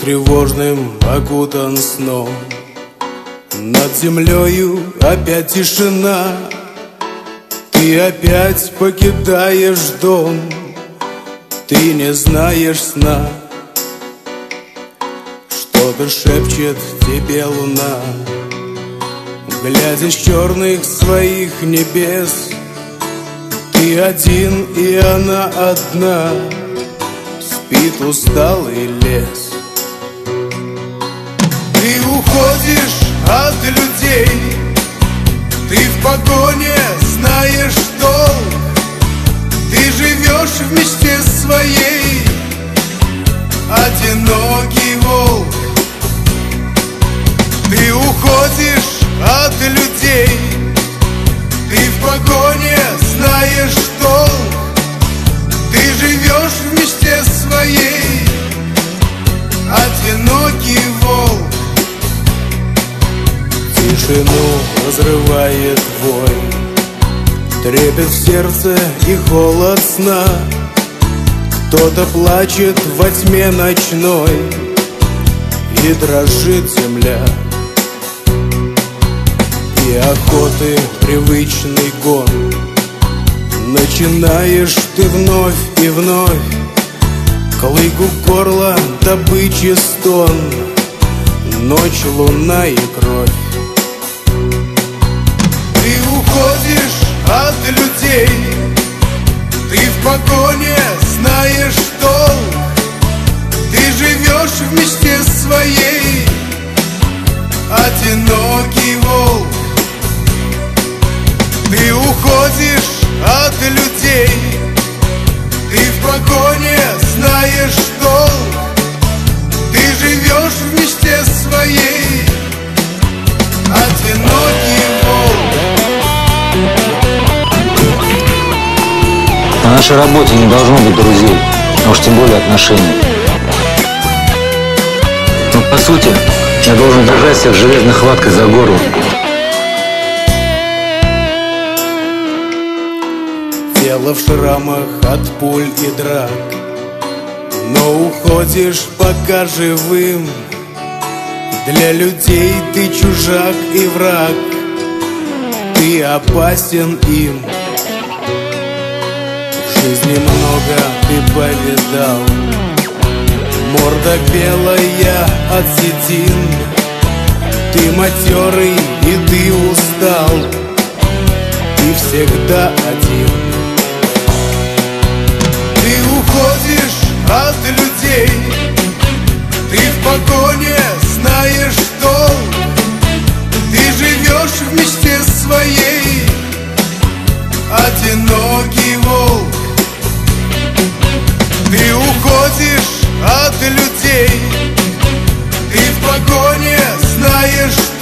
тревожным окутан сном. Над землею опять тишина. Ты опять покидаешь дом. Ты не знаешь сна. Что-то шепчет тебе луна, глядя с черных своих небес. Ты один, и она одна. Спит усталый лес. Ты уходишь от людей. Ты в погоне знаешь толк. Ты живешь в мечте своей, одинокий волк. Ты уходишь от людей. Ты в погоне знаешь толк. Ты живешь в мечте своей, одинокий волк. Тишину разрывает вой, трепет в сердце и холод сна. Кто-то плачет во тьме ночной, и дрожит земля. И охоты привычный гон начинаешь ты вновь и вновь. Клык у горла, добычи стон, ночь, луна и кровь. Ты уходишь от людей. Ты в погоне знаешь толк. Ты живешь в мечте своей, одинокий волк. Ты уходишь от людей. Ты в погоне знаешь толк. Ты живешь в мечте своей, одинокий волк. На нашей работе не должно быть друзей, а уж тем более отношений. Но по сути, я должен держать всех железной хваткой за горло. Тело в шрамах от пуль и драк, но уходишь пока живым. Для людей ты чужак и враг. Ты опасен им. В жизни много ты повидал. Морда белая от седин. Ты матерый и ты устал. Ты всегда один. Ты уходишь от людей. Ты в погоне знаешь толк. Ты живешь в мечте своей, одинокий волк. Ты уходишь от людей. Ты в погоне знаешь